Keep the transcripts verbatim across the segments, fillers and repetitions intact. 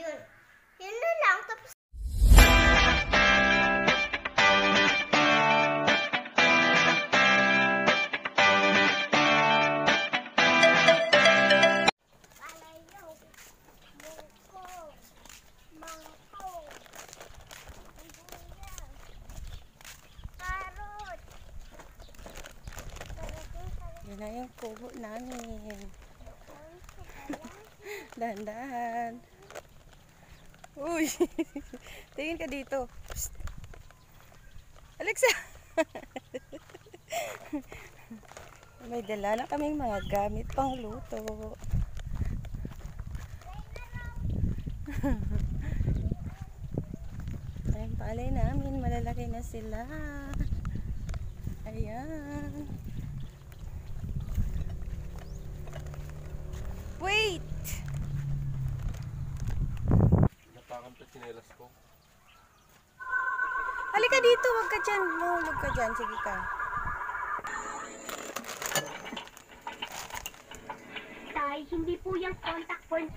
yun. Yun na lang. Tapos Yan na yung kubo namin. Dahan-dahan. Uy! Tingin ka dito. Psst. Alexa! May dala na kaming mga gamit pang luto. Ayan palay namin. Malalaki na sila. Ayan. Wait! Napakan pa sinelas ko. Halika dito, wag ka dyan. Mahulog ka dyan. Sige ka. Tay, hindi po yung contact point.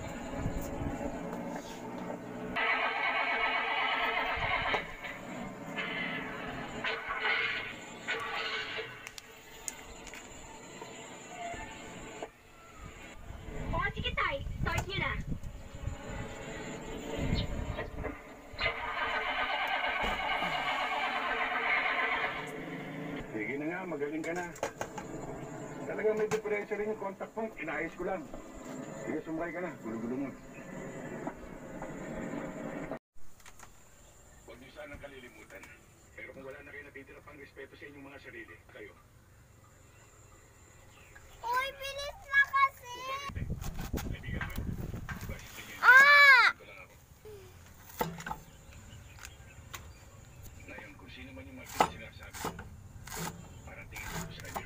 Sige na nga, magaling ka na. Talagang may diferensya rin yung contact point. Inaayos ko lang. Sige, sumray ka na. Gulo-gulo mo. Huwag niyo sanang kalilimutan. Pero kung wala na kayo natitira pang respeto sa inyong mga sarili, kayo. Uy, bilis na kasi! Kaibigan mo. Ah! Ito lang ako. Ngayon, kung sino man yung mga sinasabi ko, para tingin ko sa kanya.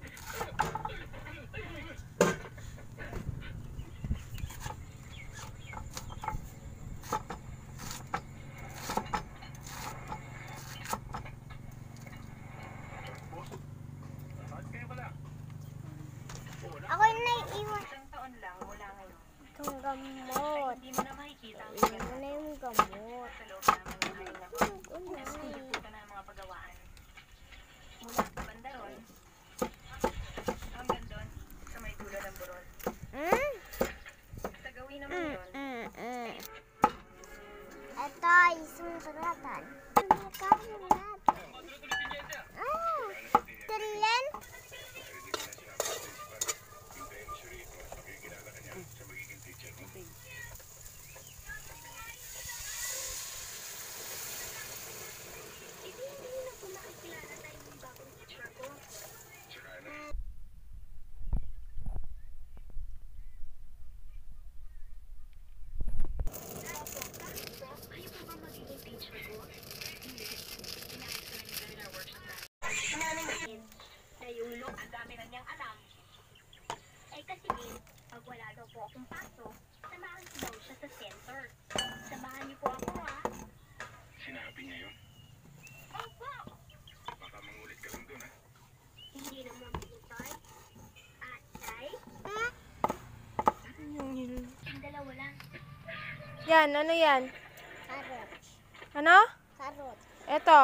Ako yung naiiwan. Isang taon lang mula ngayon. Itong gamot. Hindi mo na makikita ang Iwan mo na yung gamot. sa loob ng mga bahay na ko. Ito na ang mga pagawaan. Mula sa bandaron hanggang doon sa may dulo ng burol. Hmm? Sa gawin naman Mm, yun, mm, mm. Ito, isang suratan. Ano ka natin? Ah, tilen? Hintayin mo siya rito at makikilala ka niya sa magiging teacher mo. hindi hindi na po makikilala tayo ng bagong teacher ko. Tsaka na. Kayo po ba magiging teacher ko? Hindi. Inaayos ko lang yung seminar workshop namin. Na yung look, ang dami na niyang alam. Eh kasi din, pag wala daw po akong pasok, samahan ko daw siya sa center. Samahan niyo po ako, ha? Sinabi niya yun. Opo! Baka mangulit ka lang dun, ha? Hindi naman pinutay. Atay? Ang dalawa lang. Yan, ano yan? Karot. Ano? Karot. Eto.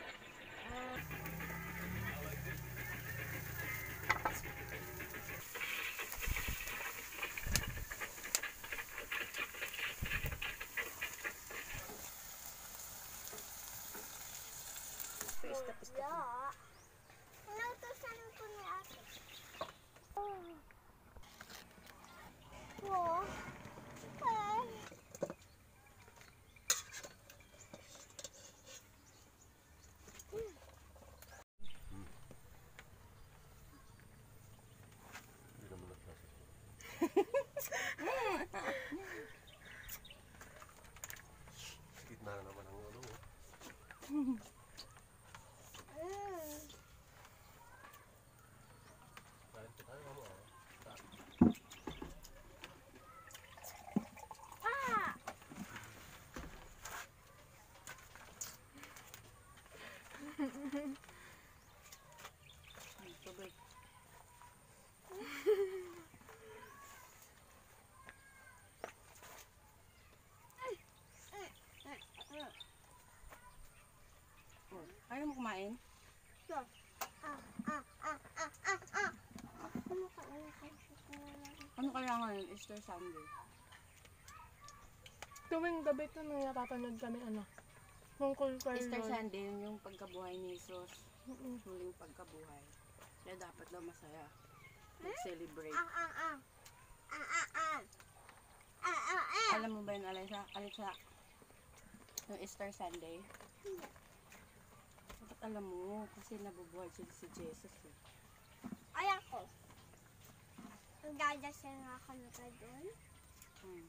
Wala. Inutusan ko ni ate. Oh. Oh. Ay. Hindi naman nagsasabi. Gitna na naman ang ulo. Mm. ngayon, Easter Sunday. Tuwing gabi ito nung napapanood kami ano. Tungkol kay Easter Lord. Sunday, yun yung pagkabuhay ni Jesus. Mm-mm. Muling pagkabuhay. Kaya dapat daw masaya. Mag-celebrate. Ah, ah, ah. Ah, ah, ah. Ah, ah, ah. Alam mo ba yun, Alisa? Alisa? Yung Easter Sunday? Dapat alam mo, kasi nabubuhay siya si Jesus eh. Ay, ako. Ang dadasal nga kami ka doon. Hmm.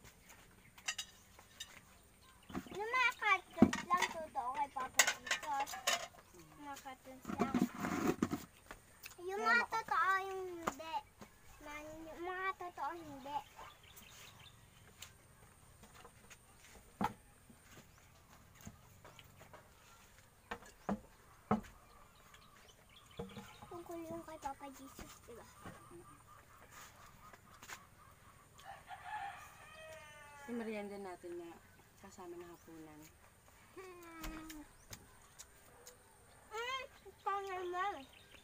Yung mga cartoons lang, totoo kay Papa Jesus. Mga cartoons lang. Yung mga totoo, yung hindi. Man- Yung mga totoo, hindi. Tungkol yung kay Papa Jesus, diba? Yung merienda natin na kasama ng hapunan. Hmm. Hmm, ito naman.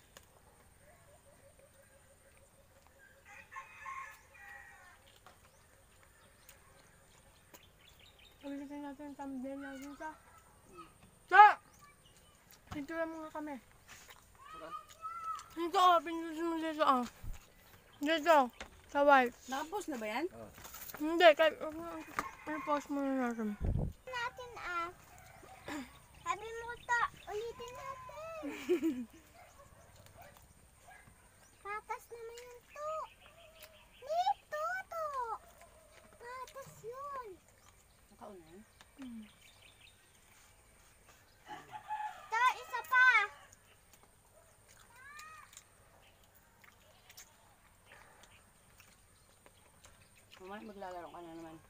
Pagalitin natin yung thumbnail natin sa... Sa! Dito lang muna kami. Dito ah, pinusin mo dito ah. Dito. Sa white. Nakapos na ba yan? Hindi, kahit... I-pause muna natin. Natin ah. Sabi mo to, ulitin natin. Patas naman yung to. Dito to. Patas yun. Nakaunan? To, isa pa. Mamaya maglalaro ka na naman.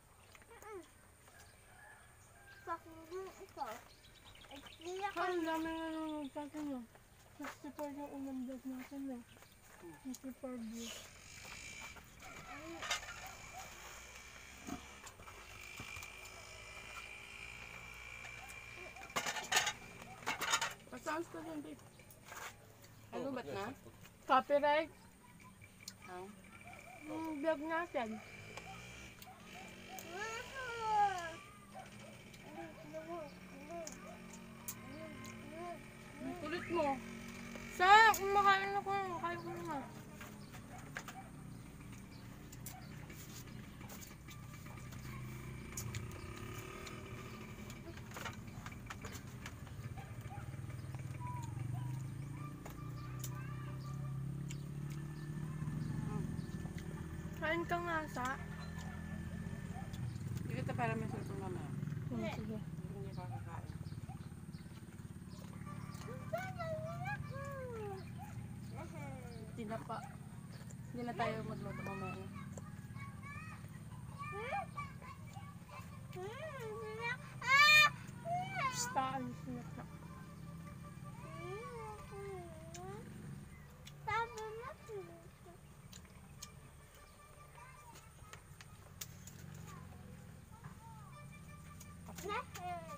Pakinggan ito. Hindi ako. Ang dami na nanonood sa atin yun. sixty-four yung unang vlog natin eh. sixty-four views. Pa-sounds ko din, babe. Ano, ba't na? Copyright. Ah, Yung vlog natin. ang kulit mo. Sa, kumakain ako. Kain ko na. Kain ka nga sa. Hindi kita para may sulpong mamaya. Hmm, sige. Hindi ka kakain. Tinapa. Hindi na tayo magluto mamaya. Basta, alis na ka. Sabi mo,